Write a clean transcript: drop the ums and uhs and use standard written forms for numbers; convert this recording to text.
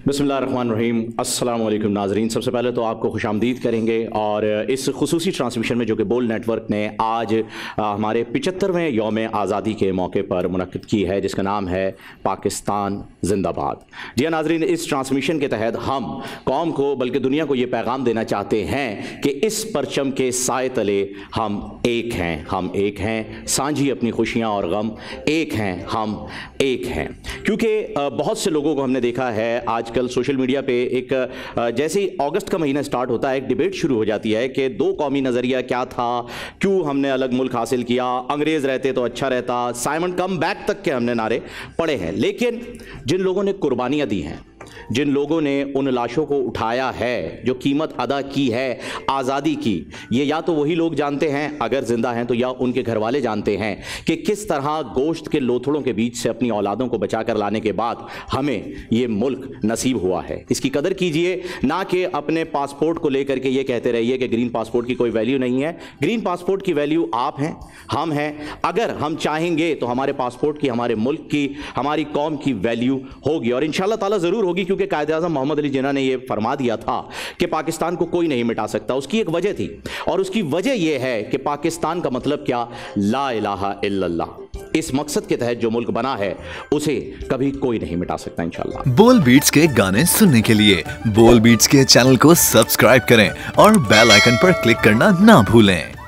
बिस्मिल्लाहिर्रहमानिर्रहीम। अस्सलामु अलैकुम नाज़रीन, सबसे पहले तो आपको खुशामदीद करेंगे और इस खुसूसी ट्रांसमिशन में जो कि बोल नेटवर्क ने आज हमारे 75वें यौम आज़ादी के मौके पर मुनक्किद की है, जिसका नाम है पाकिस्तान जिंदाबाद। जी हाँ नाज़रीन, इस ट्रांसमिशन के तहत हम कौम को बल्कि दुनिया को ये पैगाम देना चाहते हैं कि इस परचम के साए तले हम एक हैं, हम एक हैं, साझी अपनी खुशियाँ और गम एक हैं, हम एक हैं। क्योंकि बहुत से लोगों को हमने देखा है आजकल सोशल मीडिया पे एक जैसे ही अगस्त का महीना स्टार्ट होता है एक डिबेट शुरू हो जाती है कि दो कौमी नज़रिया क्या था, क्यों हमने अलग मुल्क हासिल किया, अंग्रेज़ रहते तो अच्छा रहता, साइमन कम बैक तक के हमने नारे पड़े हैं। लेकिन जिन लोगों ने कुर्बानियाँ दी हैं, जिन लोगों ने उन लाशों को उठाया है, जो कीमत अदा की है आज़ादी की, ये या तो वही लोग जानते हैं अगर ज़िंदा हैं तो, या उनके घर वाले जानते हैं कि किस तरह गोश्त के लोथड़ों के बीच से अपनी औलादों को बचा कर लाने के बाद हमें ये मुल्क नसीब हुआ है। इसकी कदर कीजिए, ना कि अपने पासपोर्ट को लेकर के ये कहते रहिए कि ग्रीन पासपोर्ट की कोई वैल्यू नहीं है। ग्रीन पासपोर्ट की वैल्यू आप हैं, हम हैं। अगर हम चाहेंगे तो हमारे पासपोर्ट की, हमारे मुल्क की, हमारी कौम की वैल्यू होगी और इंशाअल्लाह ताला ज़रूर होगी, क्योंकि कायद-ए-आज़म मोहम्मद अली जिन्ना ने यह फरमा दिया था कि पाकिस्तान को कोई नहीं मिटा सकता। उसकी एक वजह थी और उसकी वजह यह है कि पाकिस्तान का मतलब क्या, ला इलाहा इल्लल्लाह। इस मकसद के तहत जो मुल्क बना है उसे कभी कोई नहीं मिटा सकता इंशाअल्लाह। बोल बीट्स के गाने सुनने के लिए बोल बीट्स के चैनल को सब्सक्राइब करें और बेल आइकन पर क्लिक करना ना भूलें।